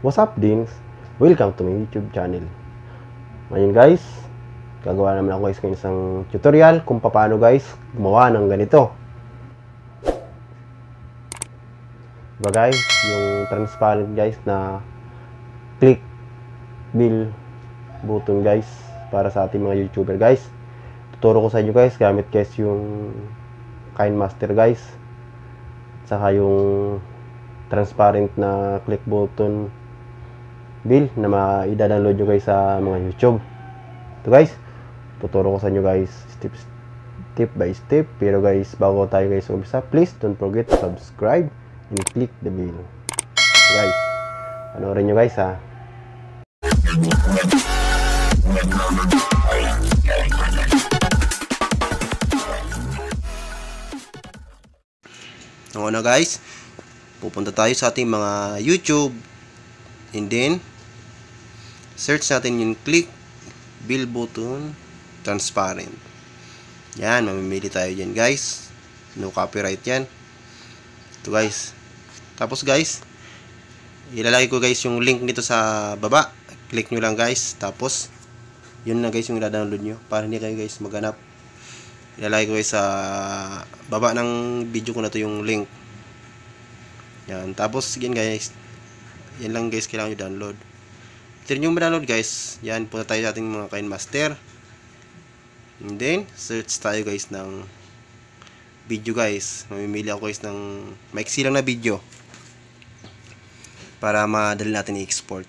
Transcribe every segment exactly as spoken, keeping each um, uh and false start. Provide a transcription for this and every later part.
What's up din? Welcome to my YouTube channel. Ngayon guys, gagawa naman ako guys ng isang tutorial kung paano guys gumawa ng ganito. Diba guys, yung transparent guys na click bill button guys para sa ating mga YouTuber guys. Tuturo ko sa inyo guys gamit guys yung KineMaster guys. Saka yung transparent na click button bill na ma-i-download nyo guys sa mga YouTube. Ito guys, tuturo ko sa inyo guys step, step by step. Pero guys, bago tayo guys umpisa, please don't forget to subscribe and click the bell. So guys, panoorin nyo guys ha. Ang una guys, pupunta tayo sa ating mga YouTube and then search natin yung click bill button transparent. Yan, mamimili tayo dyan guys. No copyright yan. Ito guys. Tapos guys, ilalagay ko guys yung link nito sa baba. Click nyo lang guys. Tapos yun na guys yung ila-download nyo para hindi kayo guys maghanap. Ilalagay ko guys sa baba ng video ko na to yung link. Yan. Tapos yan guys, yan lang guys kailangan nyo download. After nyo ma-download guys, yan, punta tayo sa ating mga KineMaster. And then, search tayo guys ng video guys. Mamimili ako guys ng maiksi lang na video para madali natin i-export.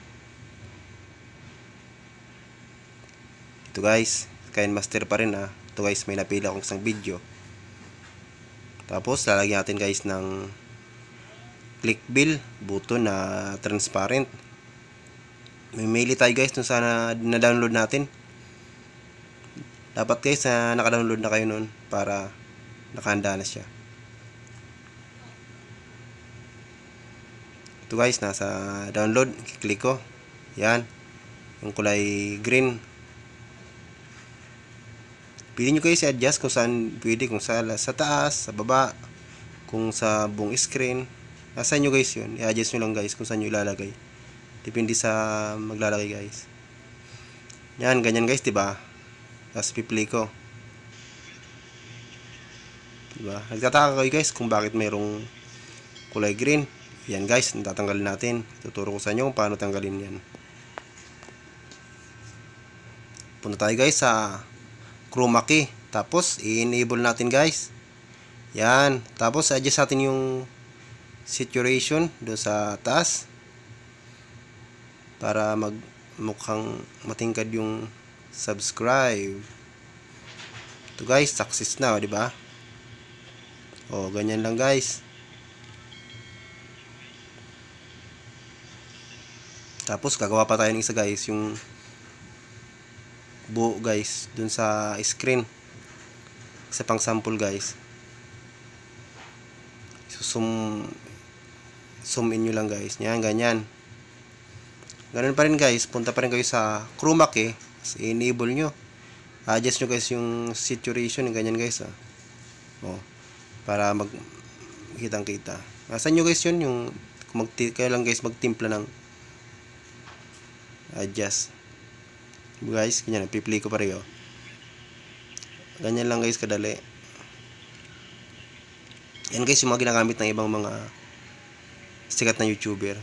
Ito guys, KineMaster pa rin ha. Ito guys, may napili akong isang video. Tapos, lalagyan natin guys ng click bill button na transparent. Mamimili tayo guys kung sana na-download natin. Dapat guys na naka-download na kayo nun para nakahanda na siya. Ito guys, nasa download. Click ko. Yan. Yung kulay green. Pili nyo guys i-adjust kung saan pwede. Kung sa, sa taas, sa baba, kung sa buong screen. Nasa nyo guys yun. I-adjust nyo lang guys kung saan nyo ilalagay. Depende sa maglalagay guys. Yan, ganyan guys, diba? Tapos pipili ko. Diba? Nagtataka kayo guys kung bakit mayroong kulay green. Yan guys, natatanggalin natin. Tuturo ko sa inyo kung paano tanggalin yan. Punta tayo guys sa chroma key. Tapos, i-enable natin guys. Yan. Tapos, adjust natin yung saturation doon sa taas. Para mag mukhang matingkad yung subscribe. Ito guys, success na, di ba? Oh, ganyan lang guys. Tapos gagawa pa tayo ng isa guys, yung buo guys dun sa screen. Isa pang sample guys. So, zoom zoom in nyo lang guys. Yan, ganyan. Ganun pa rin guys, punta pa rin kayo sa chroma key, i-enable nyo. Adjust nyo guys yung saturation, ganyan guys. Ah. Oh, para mag kitang kita. Nasaan nyo guys yun, yung mag kayo lang guys magtimpla ng adjust. Guys, ganyan, pipili ko pa rin. Oh. Ganyan lang guys, kadali. Yan guys yung mga ginagamit ng ibang mga sikat na YouTuber.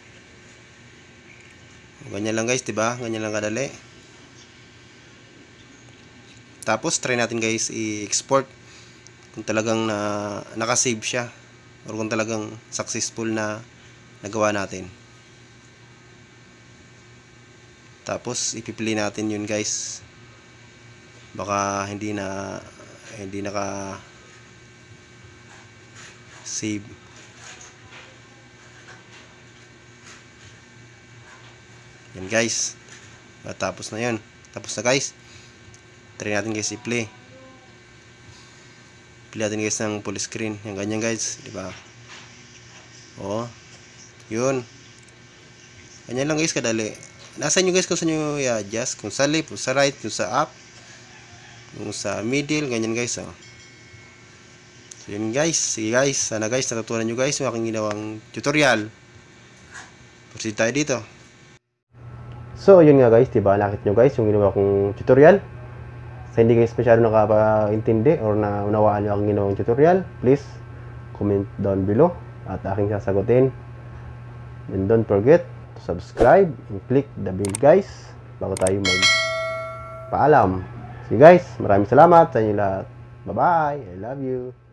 Ganyan lang guys, diba? Ganyan lang kadali. Tapos, try natin guys i-export kung talagang na, nakasave siya or kung talagang successful na nagawa natin. Tapos, ipipili natin yun guys. Baka hindi na hindi naka save. Yan guys. Tapos na yun. Tapos na guys. Try natin guys i-play. Play natin guys ng full screen. Yan ganyan guys. Diba? Oo. Yun. Ganyan lang guys kadali. Nasa nyo guys kung saan nyo i-adjust. Kung sa left, kung sa right, kung sa up, kung sa middle. Ganyan guys. Oh. So yun guys. Sige guys. Sana guys natutunan nyo guys yung aking ginawang tutorial. proceed tayo dito. So, yun nga guys, diba? Nakita nyo guys yung ginawa kong tutorial. Sa hindi guys masyado nakapaintindi or na unawaan nyo ang ginawang tutorial, please comment down below at aking sasagutin. And don't forget to subscribe and click the bell guys bago tayo magpaalam. So guys, maraming salamat sa inyo lahat. Bye bye, I love you.